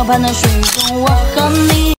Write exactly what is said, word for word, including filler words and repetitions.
河畔的水中，我和你。